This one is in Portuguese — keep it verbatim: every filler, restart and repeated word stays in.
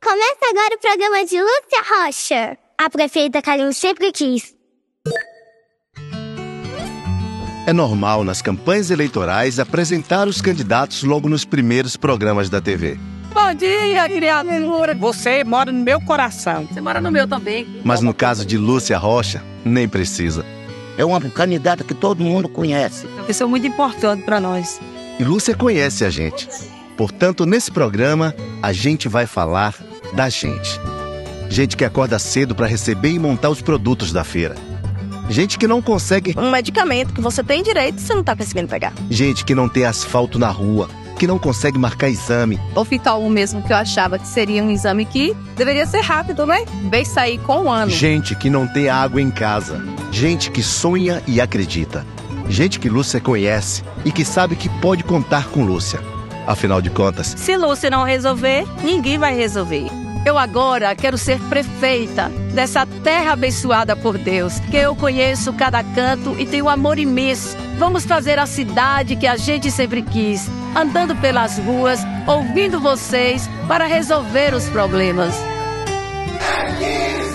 Começa agora o programa de Lúcia Rocha, a prefeita que a gente sempre quis. É normal nas campanhas eleitorais apresentar os candidatos logo nos primeiros programas da T V. Bom dia, criatura. Você mora no meu coração. Você mora no meu também. Mas no caso de Lúcia Rocha, nem precisa. É uma candidata que todo mundo conhece. É uma pessoa muito importante para nós. E Lúcia conhece a gente. Portanto, nesse programa, a gente vai falar da gente. Gente que acorda cedo para receber e montar os produtos da feira. Gente que não consegue... Um medicamento que você tem direito e você não tá conseguindo pegar. Gente que não tem asfalto na rua, que não consegue marcar exame. O Fital um mesmo, que eu achava que seria um exame que deveria ser rápido, né? Veio sair com um ano. Gente que não tem água em casa. Gente que sonha e acredita. Gente que Lúcia conhece e que sabe que pode contar com Lúcia. Afinal de contas... Se Lúcia não resolver, ninguém vai resolver. Eu agora quero ser prefeita dessa terra abençoada por Deus, que eu conheço cada canto e tenho amor imenso. Vamos fazer a cidade que a gente sempre quis, andando pelas ruas, ouvindo vocês para resolver os problemas.